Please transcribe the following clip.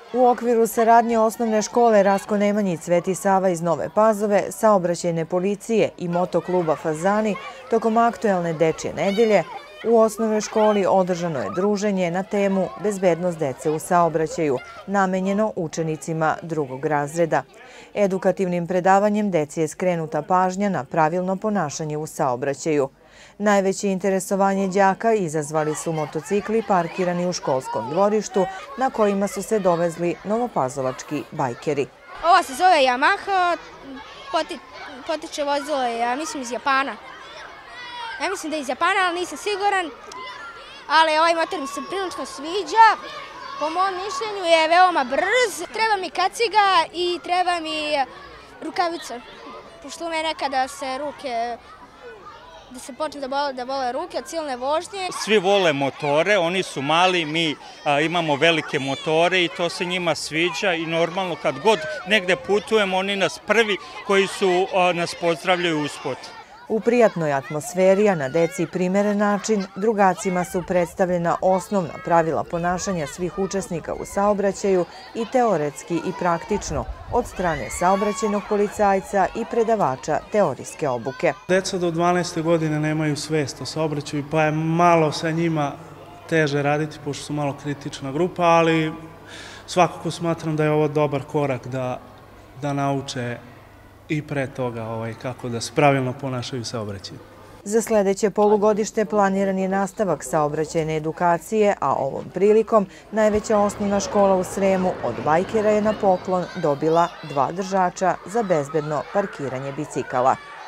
U okviru saradnje osnovne škole Rastko Nemanjić Sveti Sava iz Nove Pazove, saobraćajne policije i motokluba Fazani tokom aktuelne dečje nedelje u osnovnoj školi održano je druženje na temu Bezbednost dece u saobraćaju, namenjeno učenicima drugog razreda. Edukativnim predavanjem deci je skrenuta pažnja na pravilno ponašanje u saobraćaju. Najveće interesovanje đaka izazvali su motocikli parkirani u školskom dvorištu na kojima su se dovezli novopazovački bajkeri. Ova se zove Yamaha, potiče vozilo je, ja mislim, iz Japana. Ja mislim da je iz Japana, ali nisam siguran, ali ovaj motor mi se prilično sviđa. Po mom mišljenju je veoma brz. Treba mi kaciga i treba mi rukavica, pošto u mene nekada se ruke... da se počne da bole ruke od silne vožnje. Svi vole motore, oni su mali, mi imamo velike motore i to se njima sviđa i normalno kad god negde putujemo, oni nas prvi koji nas pozdravljaju usput. U prijatnoj atmosferi, a na deci primeren način, drugacima su predstavljena osnovna pravila ponašanja svih učesnika u saobraćaju i teoretski i praktično od strane saobraćajnog policajca i predavača teorijske obuke. Deca do 12. godine nemaju svest o saobraćaju, pa je malo sa njima teže raditi, pošto su malo kritična grupa, ali svakako smatram da je ovo dobar korak da nauče i pre toga kako da se pravilno ponašaju u saobraćaju. Za sledeće polugodište planiran je nastavak saobraćajne edukacije, a ovom prilikom najveća osnovna škola u Sremu od bajkera je na poklon dobila 2 držača za bezbedno parkiranje bicikala.